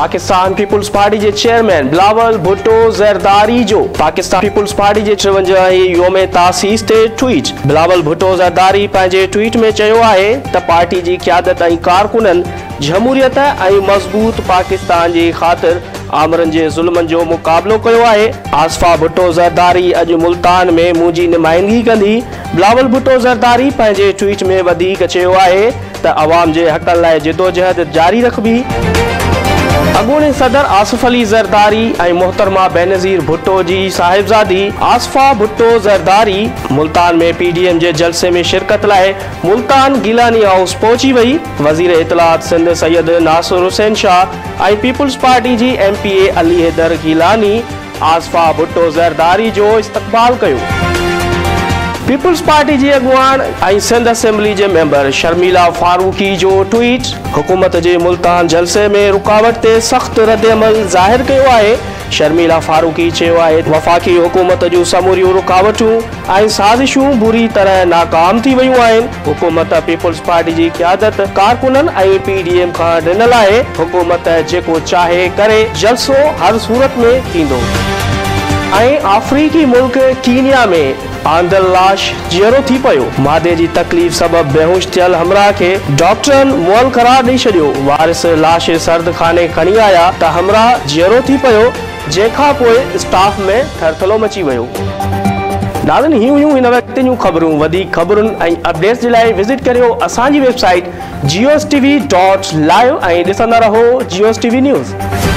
Pakistan peoples party के chairman Bilawal Bhutto Zardari जो Pakistan peoples party के 53 योम तासीस ते ट्वीट। बिलावल भुट्टो ज़रदारी पंहिंजे ट्वीट में चयो आहे त पार्टी की क़यादत ऐं कारकुनन जमहूरियत ऐं मज़बूत पाकिस्तान की खातिर आमरन के ज़ुल्मन जो मुकाबलो कयो आहे। आसफा भुट्टो ज़रदारी अज मुल्तान में मुझी नुमाइंदगी कंदी। बिलावल भुट्टो ज़रदारी पंहिंजे ट्वीट में वधीक चयो आहे त अवाम के हक़न लाइ जिदोजहद जारी रखबी। अॻूणे सदर आसिफ अली ज़रदारी ऐं मोहतरमा बेनज़ीर भुट्टो जी साहिबजादी आसफा भुट्टो ज़रदारी मुल्तान में PDM के जलसे में शिरकत लाइ मुल्तान गिलानी हाउस पहुंची वही। वज़ीर इतलात सिंध सैयद नासिर हुसैन शाह ऐं पीपुल्स पार्टी की MPA अली हैदर गिलानी आसफा भुट्टो ज़रदारी जो इस्तक़बाल कयो। पीपुल्स पार्टी की अगुवान ऐं सिंध असेंबली के मेंबर शर्मिला फारूकी जो ट्वीट हुकूमत के मुल्तान जलसे में रुकावट ते सख्त रद्दअमल ज़ाहिर किया है। शर्मिला फारूकी चयो आहे वफाकी हुकूमत जो समूरियूं रुकावटूं ऐं साज़िशूं बुरी तरह नाकाम थी वयूं आहिनि। हुकूमत पीपुल्स पार्टी की क़यादत कारकुनन ऐं PDM खां ॾिनल आहे। हुकूमत जेको चाहे करे जलसो हर सूरत में थींदो। ऐं अफ्रीकी मुल्क कीनिया में आंदल लाश जीअरो थी पियो। मादे की तकलीफ़ सबब बेहोश थियल हमरा के डॉक्टरन मुअल करार ॾेई छॾियो। वारिस लाश सर्द खाने खणी आया त हमरा जीअरो थी पियो, जंहिंखां पोइ स्टाफ में थरथलो मची वियो। नाज़रीन, ही हुयूं हिन वक्त जूं ख़बरूं। वधीक ख़बरुनि ऐं अपडेट्स जे लाइ विज़िट करियो असांजी वेबसाइट geostv.live ऐं ॾिसंदा रहो GeoSTV न्यूज़।